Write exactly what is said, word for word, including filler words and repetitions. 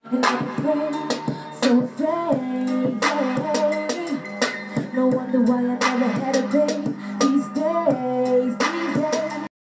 And I'm afraid, so afraid, yeah. No wonder why I never had a baby.